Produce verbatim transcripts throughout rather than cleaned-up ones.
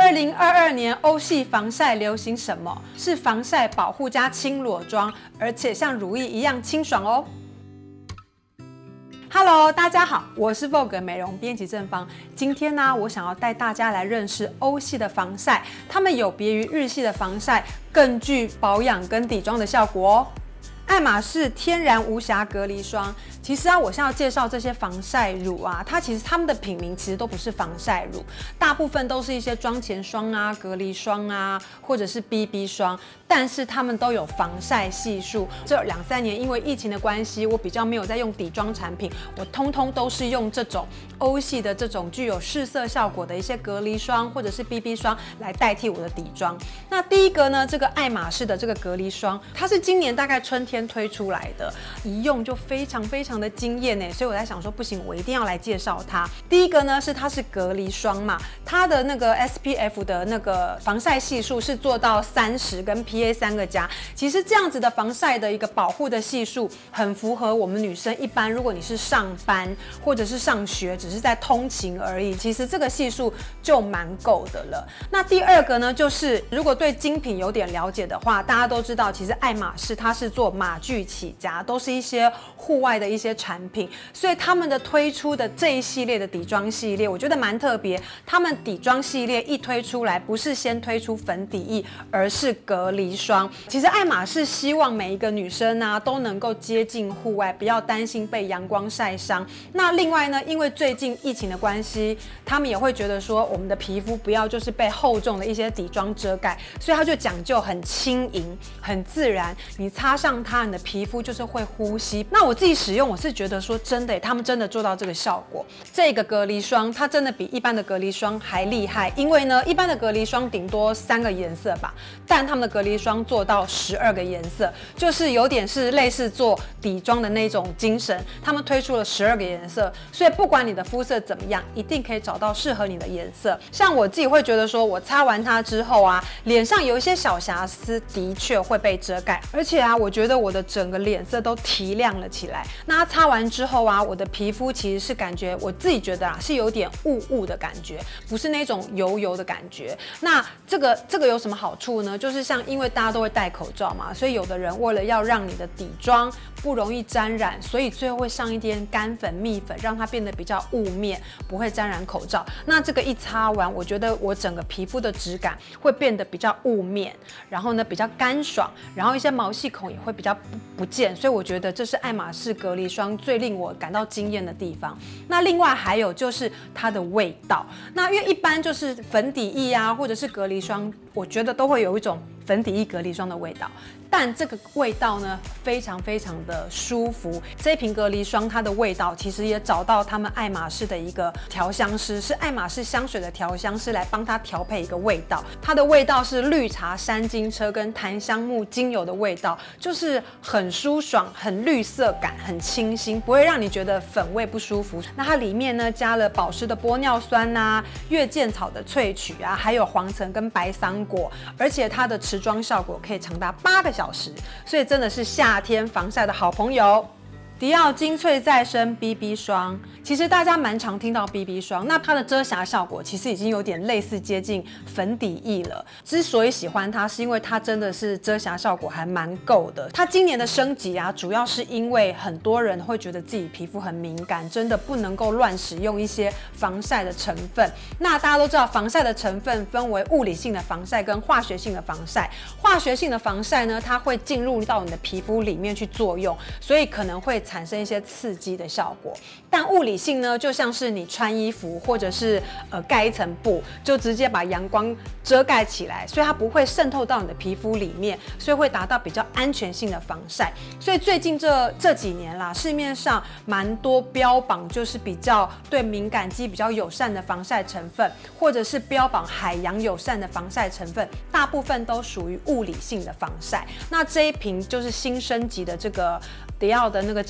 二零二二年欧系防晒流行什么？是防晒保护加轻裸妆，而且像乳液一样清爽哦。Hello， 大家好，我是 Vogue 美容编辑正方。今天呢，我想要带大家来认识欧系的防晒，它们有别于日系的防晒，更具保养跟底妆的效果哦。爱马仕天然无瑕隔离霜，其实啊，我现在要介绍这些防晒乳啊，它其实它们的品名其实都不是防晒乳，大部分都是一些妆前霜啊、隔离霜啊，或者是 B B 霜，但是它们都有防晒系数。这两三年因为疫情的关系，我比较没有在用底妆产品，我通通都是用这种欧系的这种具有试色效果的一些隔离霜或者是 B B 霜来代替我的底妆。那第一个呢，这个爱马仕的这个隔离霜，它是今年大概春天推出来的，一用就非常非常的惊艳呢，所以我在想说不行，我一定要来介绍它。第一个呢是它是隔离霜嘛，它的那个 S P F 的那个防晒系数是做到三十跟 P A 三个加，其实这样子的防晒的一个保护的系数很符合我们女生一般，如果你是上班或者是上学，只是在通勤而已，其实这个系数就蛮够的了。那第二个呢，就是如果对精品有点了解的话，大家都知道，其实爱马仕它是做马具起家，都是一些户外的一些产品，所以他们的推出的这一系列的底妆系列，我觉得蛮特别。他们底妆系列一推出来，不是先推出粉底液，而是隔离霜。其实爱马仕希望每一个女生啊都能够接近户外，不要担心被阳光晒伤。那另外呢，因为最近疫情的关系，他们也会觉得说，我们的皮肤不要就是被厚重的一些底妆遮盖，所以他就讲究很轻盈、很自然，你擦上它，你的皮肤就是会呼吸。那我自己使用，我是觉得说真的，他们真的做到这个效果。这个隔离霜它真的比一般的隔离霜还厉害，因为呢，一般的隔离霜顶多三个颜色吧，但他们的隔离霜做到十二个颜色，就是有点是类似做底妆的那种精神。他们推出了十二个颜色，所以不管你的肤色怎么样，一定可以找到适合你的颜色。像我自己会觉得说，我擦完它之后啊，脸上有一些小瑕疵，的确会被遮盖，而且啊，我觉得我的整个脸色都提亮了起来。那它擦完之后啊，我的皮肤其实是感觉，我自己觉得啊，是有点雾雾的感觉，不是那种油油的感觉。那这个这个有什么好处呢？就是像因为大家都会戴口罩嘛，所以有的人为了要让你的底妆不容易沾染，所以最后会上一点干粉、蜜粉，让它变得比较雾面，不会沾染口罩。那这个一擦完，我觉得我整个皮肤的质感会变得比较雾面，然后呢比较干爽，然后一些毛细孔也会比较不不见，所以我觉得这是爱马仕隔离霜最令我感到惊艳的地方。那另外还有就是它的味道，那因为一般就是粉底液啊，或者是隔离霜，我觉得都会有一种粉底液隔离霜的味道，但这个味道呢非常非常的舒服。这一瓶隔离霜它的味道其实也找到他们爱马仕的一个调香师，是爱马仕香水的调香师来帮它调配一个味道。它的味道是绿茶山金车跟檀香木精油的味道，就是很舒爽、很绿色感、很清新，不会让你觉得粉味不舒服。那它里面呢加了保湿的玻尿酸啊、月见草的萃取啊，还有黄橙跟白桑果，而且它的持妆效果可以长达八个小时，所以真的是夏天防晒的好朋友。迪奥精粹再生 B B 霜，其实大家蛮常听到 B B 霜，那它的遮瑕效果其实已经有点类似接近粉底液了。之所以喜欢它，是因为它真的是遮瑕效果还蛮够的。它今年的升级啊，主要是因为很多人会觉得自己皮肤很敏感，真的不能够乱使用一些防晒的成分。那大家都知道，防晒的成分分为物理性的防晒跟化学性的防晒。化学性的防晒呢，它会进入到你的皮肤里面去作用，所以可能会产生一些刺激的效果。但物理性呢，就像是你穿衣服或者是呃盖一层布，就直接把阳光遮盖起来，所以它不会渗透到你的皮肤里面，所以会达到比较安全性的防晒。所以最近这这几年啦，市面上蛮多标榜就是比较对敏感肌比较友善的防晒成分，或者是标榜海洋友善的防晒成分，大部分都属于物理性的防晒。那这一瓶就是新升级的这个迪奥的那个精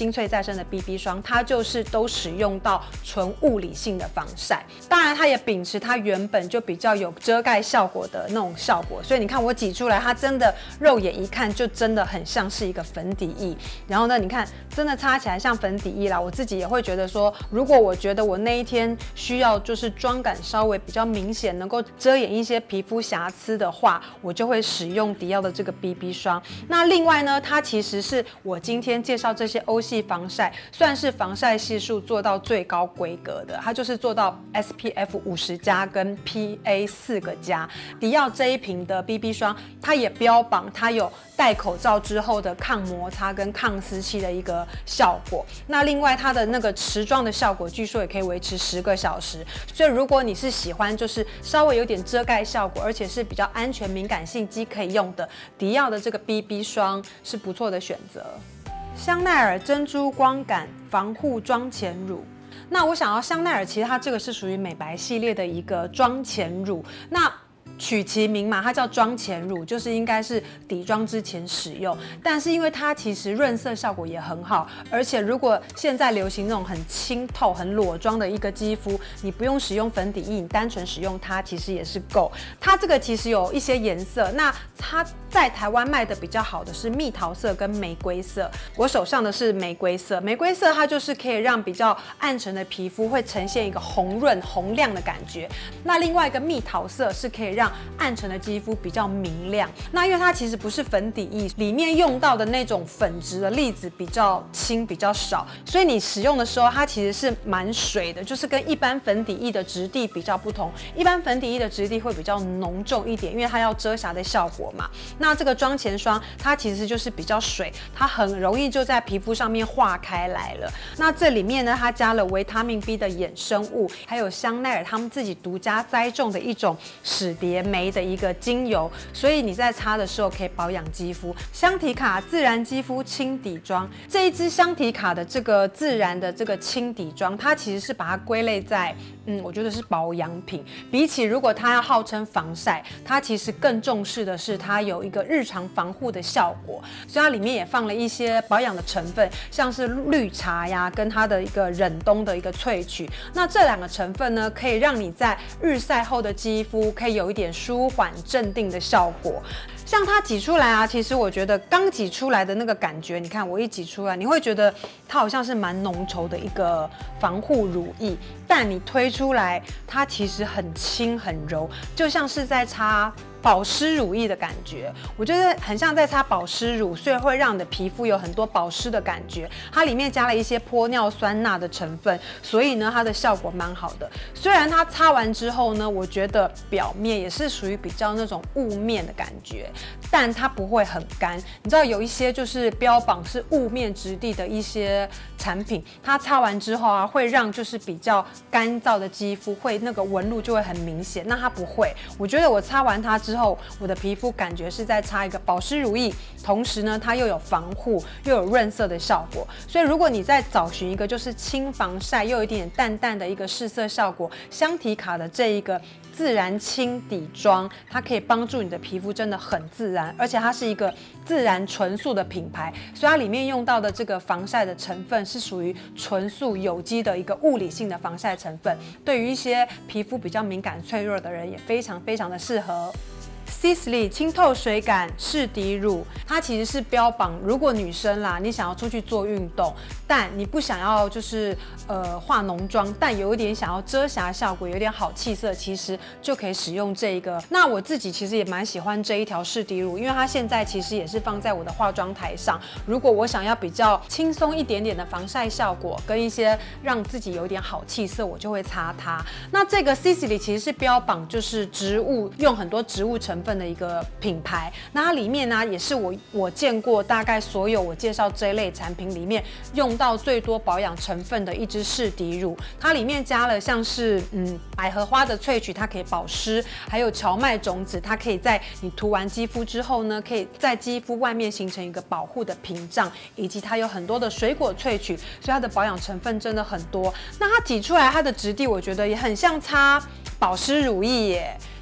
精粹再生的 B B 霜，它就是都使用到纯物理性的防晒。当然，它也秉持它原本就比较有遮盖效果的那种效果，所以你看我挤出来，它真的肉眼一看就真的很像是一个粉底液。然后呢，你看真的擦起来像粉底液啦。我自己也会觉得说，如果我觉得我那一天需要就是妆感稍微比较明显，能够遮掩一些皮肤瑕疵的话，我就会使用迪奥的这个 B B 霜。那另外呢，它其实是我今天介绍这些欧系防晒，算是防晒系数做到最高规格的，它就是做到 S P F 五十加跟 P A 四个加。迪奥这一瓶的 B B 霜，它也标榜它有戴口罩之后的抗摩擦跟抗湿气的一个效果。那另外它的那个持妆的效果，据说也可以维持十个小时。所以如果你是喜欢就是稍微有点遮盖效果，而且是比较安全敏感性肌可以用的，迪奥的这个 B B 霜是不错的选择。香奈儿珍珠光感防护妆前乳。那我想要香奈儿，其实它这个是属于美白系列的一个妆前乳。那取其名嘛，它叫妆前乳，就是应该是底妆之前使用。但是因为它其实润色效果也很好，而且如果现在流行那种很清透、很裸妆的一个肌肤，你不用使用粉底液，你单纯使用它其实也是够。它这个其实有一些颜色，那它在台湾卖的比较好的是蜜桃色跟玫瑰色。我手上的是玫瑰色，玫瑰色它就是可以让比较暗沉的皮肤会呈现一个红润、红亮的感觉。那另外一个蜜桃色是可以让暗沉的肌肤比较明亮。那因为它其实不是粉底液，里面用到的那种粉质的粒子比较轻比较少，所以你使用的时候它其实是蛮水的，就是跟一般粉底液的质地比较不同。一般粉底液的质地会比较浓重一点，因为它要遮瑕的效果嘛。那这个妆前霜它其实就是比较水，它很容易就在皮肤上面化开来了。那这里面呢，它加了维他命 B 的衍生物，还有香奈儿他们自己独家栽种的一种史蝶酶的一个精油，所以你在擦的时候可以保养肌肤。香缇卡自然肌肤轻底妆，这一支香缇卡的这个自然的这个轻底妆，它其实是把它归类在嗯，我觉得是保养品。比起如果它要号称防晒，它其实更重视的是它有一个日常防护的效果，所以它里面也放了一些保养的成分，像是绿茶呀，跟它的一个忍冬的一个萃取。那这两个成分呢，可以让你在日晒后的肌肤可以有一点舒缓镇定的效果。像它挤出来啊，其实我觉得刚挤出来的那个感觉，你看我一挤出来，你会觉得它好像是蛮浓稠的一个防护乳液，但你推出来，它其实很轻很柔，就像是在擦保湿乳液的感觉。我觉得很像在擦保湿乳，所以会让你的皮肤有很多保湿的感觉。它里面加了一些玻尿酸钠的成分，所以呢，它的效果蛮好的。虽然它擦完之后呢，我觉得表面也是属于比较那种雾面的感觉，但它不会很干。你知道有一些就是标榜是雾面质地的一些产品，它擦完之后啊，会让就是比较干燥的肌肤会那个纹路就会很明显。那它不会，我觉得我擦完它之后，我的皮肤感觉是在擦一个保湿乳液，同时呢，它又有防护又有润色的效果。所以如果你在找寻一个就是轻防晒又有一点淡淡的一个试色效果，香缇卡的这一个自然轻底妆，它可以帮助你的皮肤真的很自然，而且它是一个自然纯素的品牌，所以它里面用到的这个防晒的成分是属于纯素有机的一个物理性的防晒成分，对于一些皮肤比较敏感脆弱的人也非常非常的适合。Sisley 清透水感适底乳，它其实是标榜，如果女生啦，你想要出去做运动，但你不想要就是呃化浓妆，但有一点想要遮瑕效果，有点好气色，其实就可以使用这一个。那我自己其实也蛮喜欢这一条适底乳，因为它现在其实也是放在我的化妆台上。如果我想要比较轻松一点点的防晒效果，跟一些让自己有点好气色，我就会擦它。那这个 Sisley 其实是标榜就是植物用很多植物成分的一个品牌，那它里面呢也是我我见过大概所有我介绍这一类产品里面用到最多保养成分的一支适底乳。它里面加了像是嗯百合花的萃取，它可以保湿，还有荞麦种子，它可以在你涂完肌肤之后呢，可以在肌肤外面形成一个保护的屏障，以及它有很多的水果萃取，所以它的保养成分真的很多。那它挤出来它的质地，我觉得也很像擦保湿乳液耶。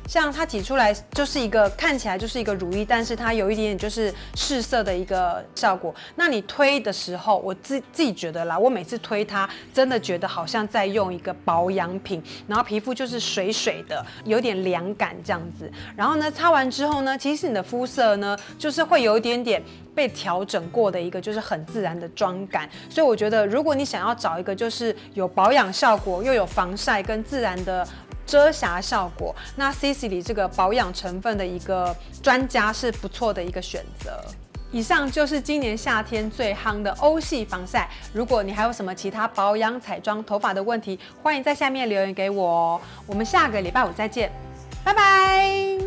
像它挤出来就是一个看起来就是一个乳液，但是它有一点点就是试色的一个效果。那你推的时候，我自自己觉得啦，我每次推它，真的觉得好像在用一个保养品，然后皮肤就是水水的，有点凉感这样子。然后呢，擦完之后呢，其实你的肤色呢，就是会有一点点被调整过的一个，就是很自然的妆感。所以我觉得，如果你想要找一个就是有保养效果，又有防晒跟自然的遮瑕效果，那 Sisley 这个保养成分的一个专家是不错的一个选择。以上就是今年夏天最夯的欧系防晒。如果你还有什么其他保养、彩妆、头发的问题，欢迎在下面留言给我哦。我们下个礼拜五再见，拜拜。